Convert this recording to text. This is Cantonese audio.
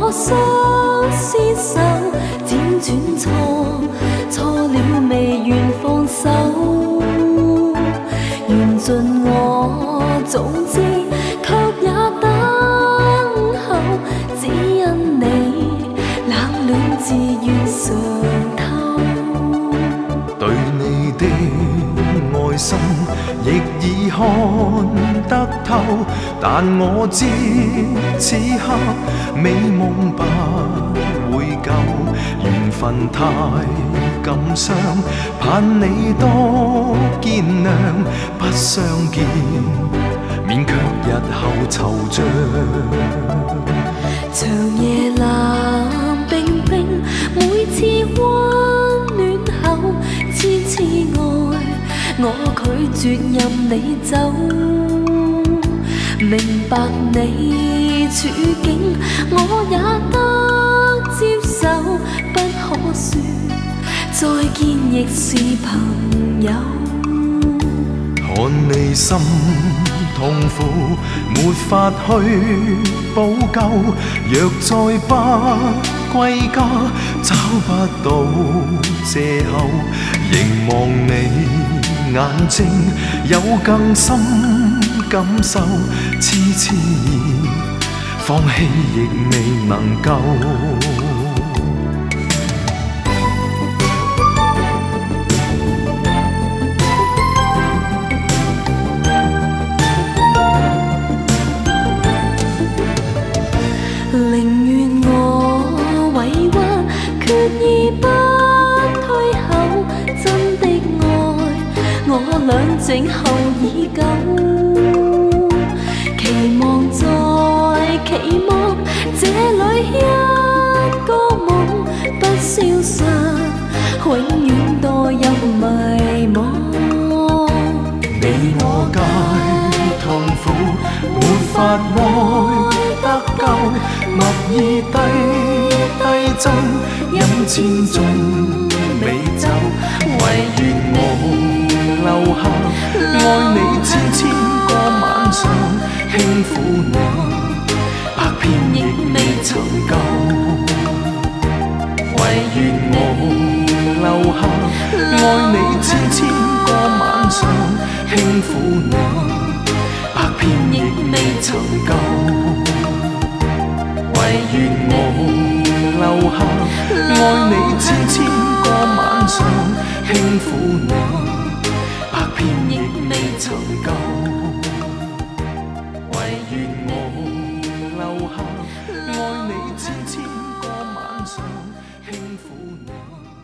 我相厮守，輾轉錯了未願放手，緣盡我早知，卻也等候，只因你冷暖自願嘗透。 對你的愛心亦已看得透，但我知此刻美夢不會夠，緣分太感傷，盼你多見諒，不相見免卻日後惆悵。 長夜冷冰冰，每次溫暖後，痴痴愛我拒絕任你走。明白你處境，我也得接受，不可說再見亦是朋友。 看你心痛苦，沒法去補救，若再不歸家，找不到藉口，凝望你眼睛，有更深感受，痴痴意放棄亦未能夠。 寧願我委屈，決意不退後，真的愛我倆靜候已久，期望再期望，這裏一個夢不消失，永遠墮入迷惘。 你我皆痛苦，沒法愛得夠，默意低奏，音千種美酒，唯願我留下，愛你千個晚上，輕撫你，百遍亦未曾夠。唯願我留下，愛你千個晚上，輕撫你，百遍亦未曾夠。唯願我留下，愛你千個晚上，輕撫你，百遍亦未曾夠。唯願我留下，愛你千個晚上，輕撫你。